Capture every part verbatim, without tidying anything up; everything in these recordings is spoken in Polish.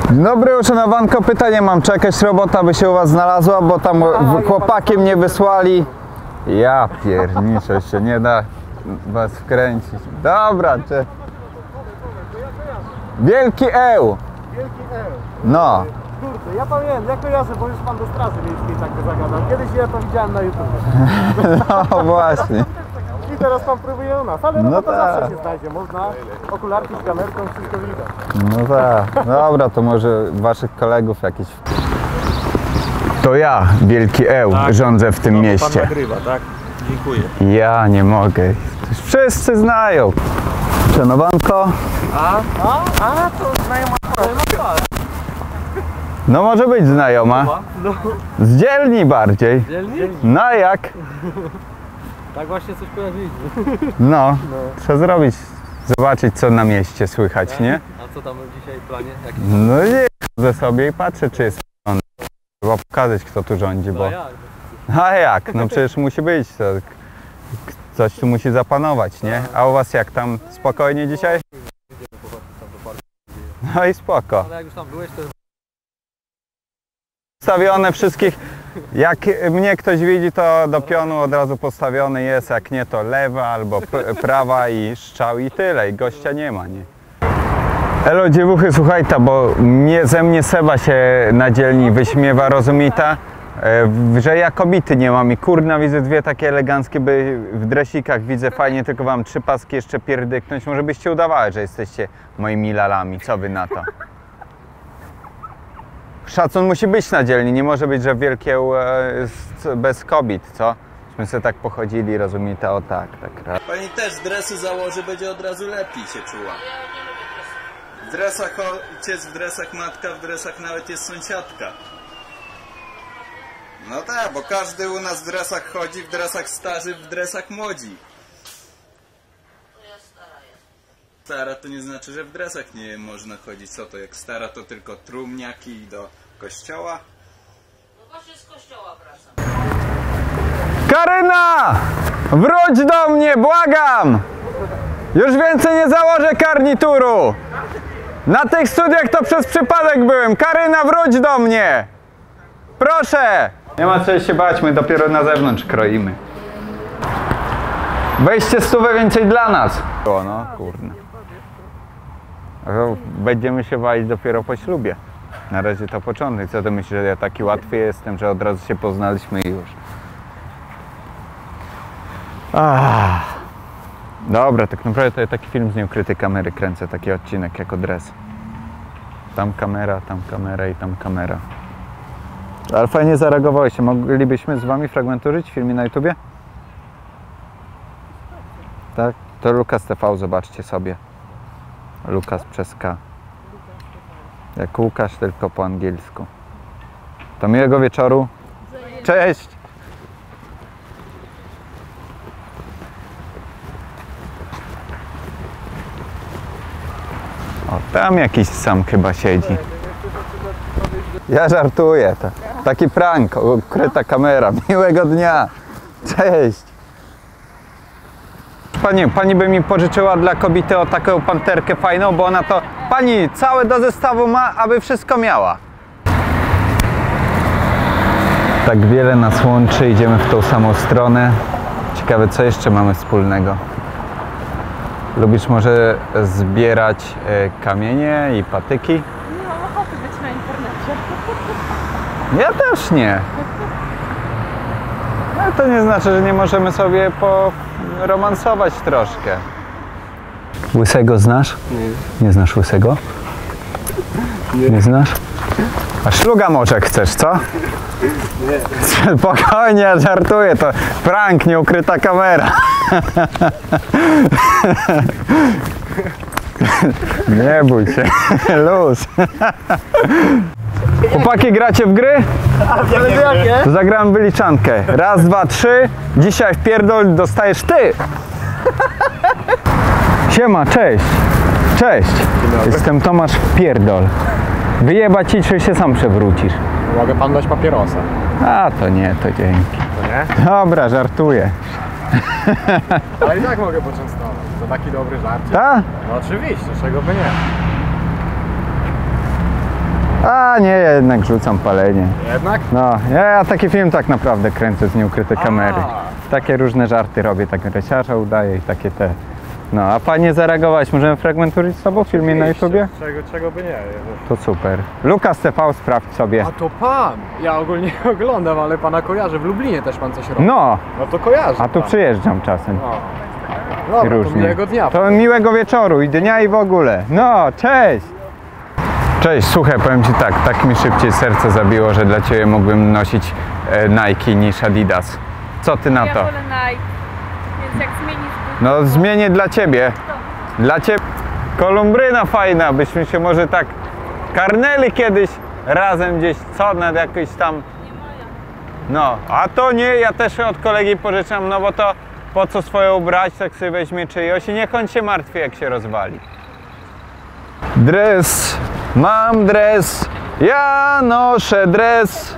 Dzień dobry, uszanowanko, pytanie mam, czy jakaś robota by się u was znalazła, bo tam chłopaki mnie wysłali. Ja pierniczę, się nie da was wkręcić. Dobra, czy... Wielki Eł. Wielki Eł. No. Kurde, ja pamiętam, ja kojarzę, bo już pan do Straży Miejskiej tak zagadał. Kiedyś ja to widziałem na YouTube. No właśnie. I teraz pan próbuje u nas, ale No no to tak. zawsze się znajdzie. Można okularki z kamerką, wszystko widać. No tak. Dobra, to może waszych kolegów jakiś... To ja, Wielki Eł, Tak. rządzę w tym No, mieście. pan nagrywa, tak? Dziękuję. Ja nie mogę. Wszyscy znają. Uszanowanko. A? A? A, to znajoma sprawa. No może być znajoma. No. Z dzielni bardziej. Dzielni? No jak? Tak właśnie coś kojarzyliśmy. No, co zrobić? Zobaczyć, co na mieście słychać, nie? A co tam dzisiaj w planie? Jakiś... No nie, chodzę sobie i patrzę, czy jest rząd. Trzeba pokazać, kto tu rządzi, bo... No jak? A jak? No przecież musi być. To... Coś tu musi zapanować, nie? A u was jak tam? Spokojnie dzisiaj? No i spoko. Ale jak już tam byłeś, to... Postawione wszystkich, jak mnie ktoś widzi, to do pionu od razu postawiony jest, jak nie to lewa albo prawa i strzał i tyle, i gościa nie ma, nie? Elo dziewuchy, słuchajta, bo mnie, ze mnie Seba się na dzielni wyśmiewa, rozumita, że ja kobiety nie mam i kurna widzę dwie takie eleganckie, by w dresikach widzę fajnie, tylko wam trzy paski jeszcze pierdyknąć, może byście udawały, że jesteście moimi lalami, co wy na to? Szacun musi być na dzielni, nie może być, że wielkie e, bez kobiet, co? Myśmy sobie tak pochodzili, rozumite, o tak, tak. Pani też dresy założy, będzie od razu lepiej się czuła. W dresach ojciec, w dresach matka, w dresach nawet jest sąsiadka. No tak, bo każdy u nas w dresach chodzi, w dresach starzy, w dresach młodzi. Stara to nie znaczy, że w dresach nie można chodzić. Co to, jak stara to tylko trumniaki do kościoła? No właśnie z kościoła wracam. Karyna! Wróć do mnie, błagam! Już więcej nie założę garnituru! Na tych studiach to przez przypadek byłem. Karyna, wróć do mnie! Proszę! Nie ma co się bać, my dopiero na zewnątrz kroimy. Weźcie stówę więcej dla nas! O no, kurna. Będziemy się walić dopiero po ślubie. Na razie to początek. Co ty myślisz, że ja taki łatwy jestem, że od razu się poznaliśmy i już. Ah. Dobra, tak naprawdę to ja taki film z nieukrytej kamery kręcę, taki odcinek jako dres. Tam kamera, tam kamera i tam kamera. Ale fajnie zareagowałeś. Moglibyśmy z wami fragmenturzyć w filmie na YouTubie? Tak? To Lukas T V, zobaczcie sobie. Lukas przez K. Jak Łukasz, tylko po angielsku. To miłego wieczoru. Cześć! O, tam jakiś sam chyba siedzi. Ja żartuję. To taki prank, ukryta kamera. Miłego dnia. Cześć! Pani, pani by mi pożyczyła dla kobiety o taką panterkę fajną, bo ona to... Pani całe do zestawu ma, aby wszystko miała. Tak wiele nas łączy, idziemy w tą samą stronę. Ciekawe, co jeszcze mamy wspólnego. Lubisz może zbierać e, kamienie i patyki? Nie mam ochoty być na internecie. Ja też nie. Ale to nie znaczy, że nie możemy sobie poromansować troszkę. Łysego znasz? Nie. Nie znasz Łysego? Nie. Nie znasz? A szluga może chcesz, co? Nie. Spokojnie, ja żartuję, to prank, nieukryta kamera. Nie bój się, luz. Chłopaki, gracie w gry? Ale jakie? To zagrałem wyliczankę. Raz, dwa, trzy. Dzisiaj w pierdol dostajesz ty. Siema, cześć. Cześć. Jestem Tomasz Pierdol. Wyjebać ci, czy się sam przewrócisz? Mogę pan dać papierosa. A, to nie, to dzięki. To nie? Dobra, żartuję. Ale i tak mogę poczęstować. To taki dobry żart. Ta? No oczywiście, czego by nie. A nie, ja jednak rzucam palenie. Jednak? No, ja, ja taki film tak naprawdę kręcę z nieukrytej kamery. Takie różne żarty robię, tak resiarza udaję i takie te... No, a fajnie zareagować. Możemy fragment użyć z tobą w filmie na YouTubie? Czego, czego by nie. To super. Lukas T V, sprawdź sobie. A to pan! Ja ogólnie oglądam, ale pana kojarzę. W Lublinie też pan coś robi. No, No to kojarzę. a tu pan. przyjeżdżam czasem. No. I Dobra, to różnie. miłego dnia. To miłego wieczoru i dnia i w ogóle. No, cześć! Cześć, słuchaj, powiem ci tak, tak mi szybciej serce zabiło, że dla ciebie mógłbym nosić e, Nike niż Adidas. Co ty na Ja to? wolę Nike, więc jak zmienisz buty, No zmienię dla ciebie. Dla ciebie. Kolumbryna fajna, byśmy się może tak karnęli kiedyś razem gdzieś, co, nad jakiś tam... nie moja. No, a to nie, ja też od kolegi pożyczam, no bo to po co swoje ubrać, tak sobie weźmie czyjeś i niech on się martwi, jak się rozwali. Dres, mam dres, ja noszę dres.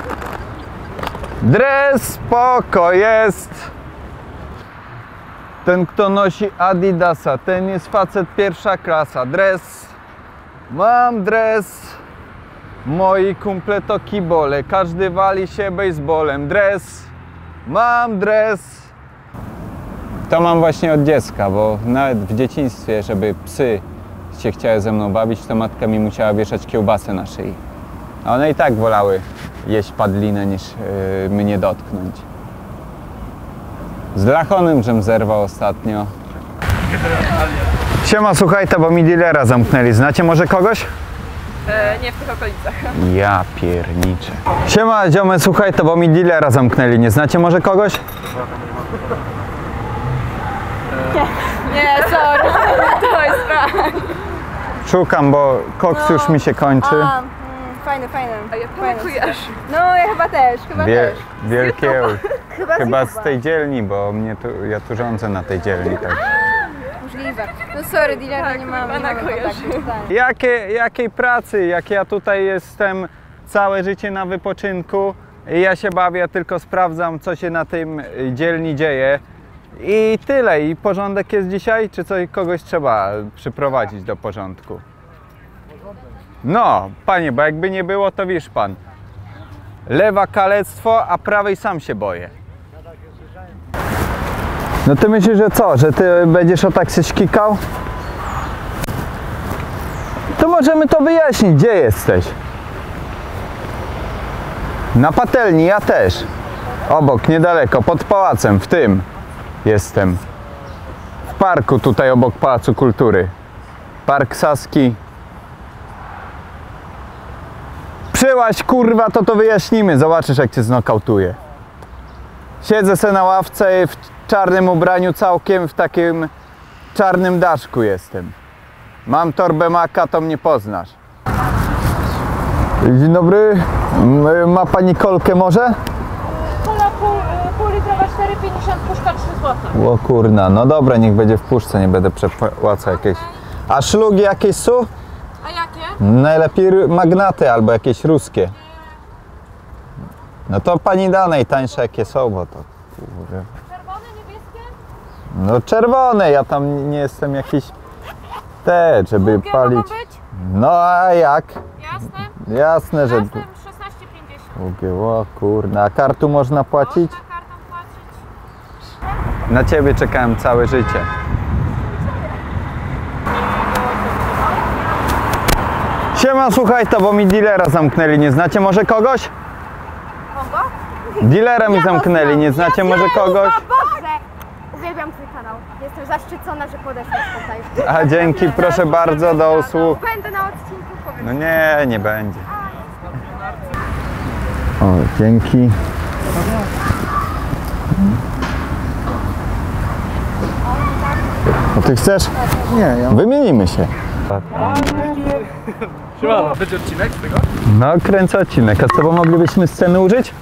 Dres spoko jest. Ten, kto nosi Adidasa, ten jest facet pierwsza klasa. Dres, mam dres. Moi kumple to kibole, każdy wali się baseballem. Dres, mam dres. To mam właśnie od dziecka, bo nawet w dzieciństwie, żeby psy się chciały ze mną bawić, to matka mi musiała wieszać kiełbasę na szyi. A one i tak wolały jeść padlinę niż yy, mnie dotknąć. Z Lachonem żem zerwał ostatnio. Siema, słuchaj, to bo mi dealera zamknęli. Znacie może kogoś? E, nie w tych okolicach. Ja pierniczę. Siema, ziomy, słuchaj, to bo mi dealera zamknęli. Nie znacie może kogoś? Nie, sorry, to jest tak. Szukam, bo koks już mi się kończy. A, mm, fajny, fajny. A ja fajny. kojarz. No ja chyba też, chyba Wie, też. wielkie. Chyba, Chyba z z tej dzielni, bo mnie tu, ja tu rządzę na tej dzielni. Tak. Możliwe. No sorry, dealer, Tak, nie mam, nie pana mamy kojarzy. kontaktu. totalnie. Jakie, jakiej pracy, jak ja tutaj jestem całe życie na wypoczynku, ja się bawię, tylko sprawdzam, co się na tym dzielni dzieje. I tyle. I porządek jest dzisiaj? Czy coś, kogoś trzeba przyprowadzić do porządku? No, panie, bo jakby nie było, to wiesz pan. Lewa kalectwo, a prawej sam się boję. No ty myślisz, że co? Że ty będziesz o tak się szkikał? To możemy to wyjaśnić. Gdzie jesteś? Na patelni, ja też. Obok, niedaleko, pod pałacem, w tym jestem. W parku tutaj obok Pałacu Kultury. Park Saski. Przyłaś, kurwa, to to wyjaśnimy. Zobaczysz, jak cię znokautuję. Siedzę se na ławce w czarnym ubraniu, całkiem w takim czarnym daszku jestem. Mam torbę Maka, to mnie poznasz. Dzień dobry. M- Ma pani kolkę może? Kola pół, pół litrowa cztery pięćdziesiąt, puszka trzy złote. O kurna, no dobra, niech będzie w puszce, nie będę przepłacał jakieś. A szlugi jakieś są? A jakie? Najlepiej r- magnaty albo jakieś ruskie. No to pani da najtańsze jakie są, bo to kurde. Czerwone, niebieskie? No czerwone, ja tam nie jestem jakiś te, żeby Długie palić. mogą być? No a jak? Jasne? Jasne, że Jasne, szesnaście pięćdziesiąt. długie, o kurna. A kartu można płacić? Można kartą płacić. Na ciebie czekałem całe życie. Siema, słuchaj, to bo mi dealera zamknęli. Nie znacie może kogoś? Kogo? Dealera mi zamknęli. Nie znacie może kogoś? Boże! Uwielbiam twój kanał. Jestem zaszczycona, że podeszłaś tutaj. A dzięki, proszę bardzo, do usług. Będę na odcinku, powiem. No nie, nie będzie. O, dzięki. O, ty chcesz? Nie, ja... Wymienimy się. Siema, będzie odcinek z tego? No, kręcę odcinek. A z tobą moglibyśmy sceny użyć?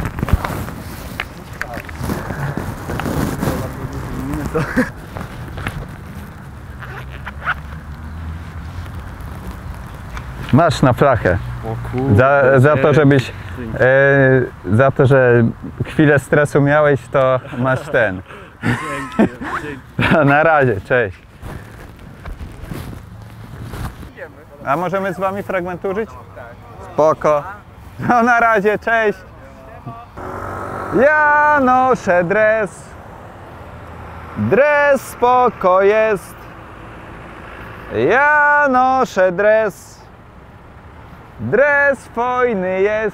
Masz na flachę. O kurde. Za, za to, żebyś... E, za to, że chwilę stresu miałeś, to masz ten. Dzięki, dzięki. Na razie, cześć. A możemy z wami fragment użyć? Spoko. No na razie, cześć. Ja noszę dres. Dres spoko jest. Ja noszę dres. Dres fajny jest.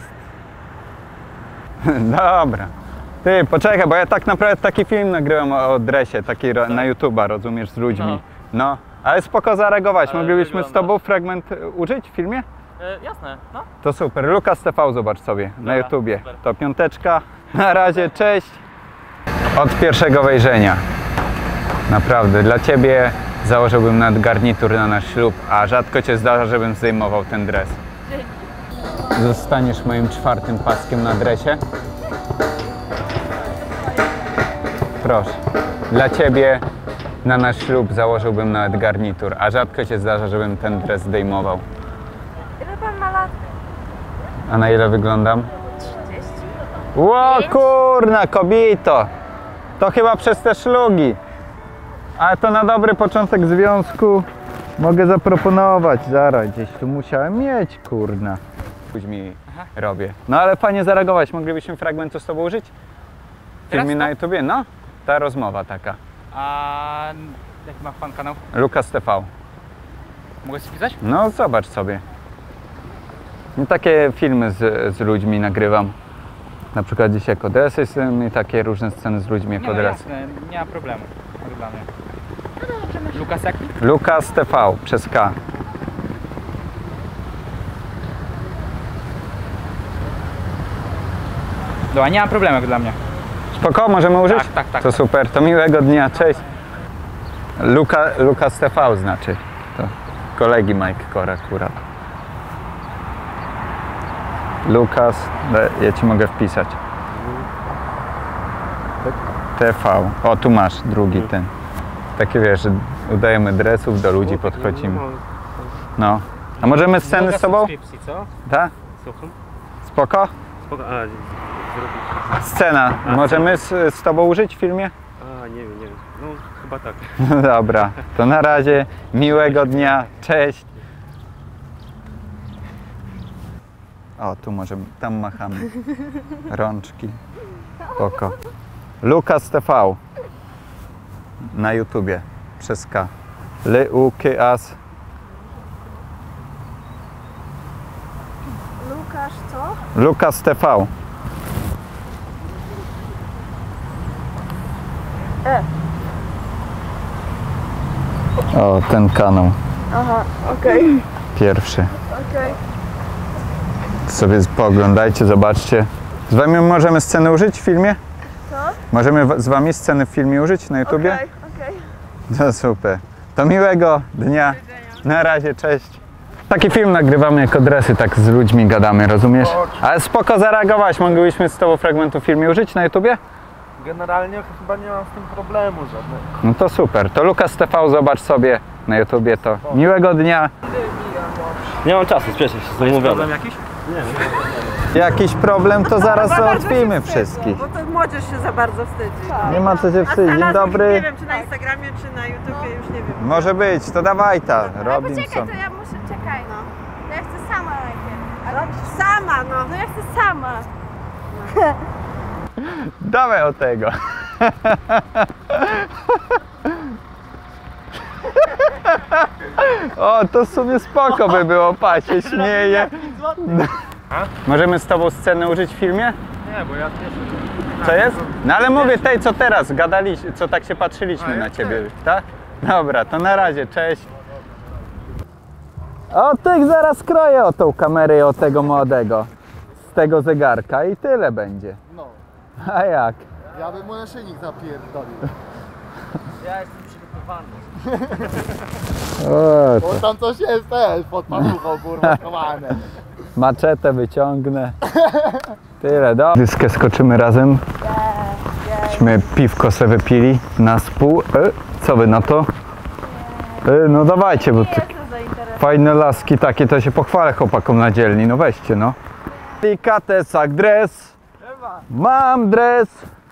Dobra. Ty, poczekaj, bo ja tak naprawdę taki film nagrywam o, o dresie, taki ro, na YouTube'a, rozumiesz, z ludźmi. No, ale spoko zareagować. Ale Moglibyśmy z wygląda. tobą fragment e, użyć w filmie? E, jasne, no. To super. Lukas T V zobacz sobie na Dobra, YouTubie. super. To piąteczka. Na razie, cześć. Od pierwszego wejrzenia. Naprawdę, dla ciebie założyłbym nawet garnitur na nasz ślub, a rzadko cię zdarza, żebym zdejmował ten dres. Zostaniesz moim czwartym paskiem na dresie. Proszę. Dla ciebie na nasz ślub założyłbym nawet garnitur, a rzadko cię zdarza, żebym ten dres zdejmował. Ile pan ma lat? A na ile wyglądam? trzydzieści. Ło kurna, kobito! To chyba przez te szlugi. Ale to na dobry początek związku mogę zaproponować. Zaraz, gdzieś tu musiałem mieć, kurna. Później robię. No ale fajnie zareagować. Moglibyśmy fragmentu z tobą użyć? W filmie Teraz na to? YouTubie? No, ta rozmowa taka. A jaki ma pan kanał? Lukas T V. Mogę spisać? No zobacz sobie. No, takie filmy z, z ludźmi nagrywam. Na przykład dzisiaj jako dresy i takie różne sceny z ludźmi Nie, jako no dresy. jasne, nie ma problemu. To dla mnie. Lukas jaki? Lukas T V przez K. Dobra, nie ma problemu jak dla mnie. Spoko, możemy użyć? Tak, tak, tak, To tak. super, to miłego dnia, cześć. Luka, Lukas T V znaczy. To kolegi Mike Kor akurat. Lukas, ja ci mogę wpisać. T V. O, tu masz drugi ten. Takie wiesz, że udajemy dresów, do ludzi podchodzimy. No. A możemy sceny z tobą? Subskrypcji, co? Tak? Słucham? Spoko? Spoko, a, zrobić. Scena. Możemy z, z tobą użyć w filmie? A, nie wiem, nie wiem. No, chyba tak. Dobra, to na razie, miłego dnia, cześć. O, tu możemy, tam machamy. Rączki. Spoko. Lukas T V. Na YouTubie. Przez K. L U K A S. Lukasz co? Lukas T V. E. O, ten kanał. Aha, okej, Pierwszy. okej. Sobie pooglądajcie, zobaczcie. Z wami możemy sceny użyć w filmie? Co? Możemy w- z wami sceny w filmie użyć na YouTubie? Okej, okej. No super. To miłego dnia. Na razie, cześć. Taki film nagrywamy jako dresy, tak z ludźmi gadamy, rozumiesz? Ale spoko zareagować. Moglibyśmy z tobą fragmentu w filmie użyć na YouTubie? Generalnie chyba nie mam z tym problemu żadnego. No to super. To Lukas T V, zobacz sobie na YouTubie to. Miłego dnia. Nie mam czasu, spieszę się, są umówione. Problem jakiś? Jakiś problem, to zaraz załatwimy wszystkich. Bo to młodzież się za bardzo wstydzi. Nie ma co się A wstydzić. Dzień znalazłeś, dobry. nie wiem, czy na Instagramie, czy na YouTubie, już nie wiem. Może być, to dawaj ta. Ale Robinson. poczekaj, to ja muszę, czekaj no. Ja chcę sama najpierw. Ale Sama, no. no ja chcę sama. Dawaj o tego. O, to w sumie spoko by było, pa, się śmieje. Możemy z tobą scenę użyć w filmie? Nie, bo ja też... Co jest? No ale mówię tej, co teraz gadaliśmy, co tak się patrzyliśmy na ciebie, tak? Dobra, to na razie, cześć. O, tych zaraz kroję o tą kamerę o tego młodego. Z tego zegarka i tyle będzie. No, A jak? ja bym mu naszyjnik zapierdolił. Ja jestem przygotowany. O, Bo to tam coś jest też pod paluchą, kurwa, schowane. maczetę wyciągnę. Tyle, dobra. Dyskę skoczymy razem. Myśmy piwko se wypili na spół. E, co wy na to? E, no dawajcie, bo to fajne laski takie, to się pochwalę chłopakom na dzielni. No weźcie, no. Delikatesak dres. Mam dres.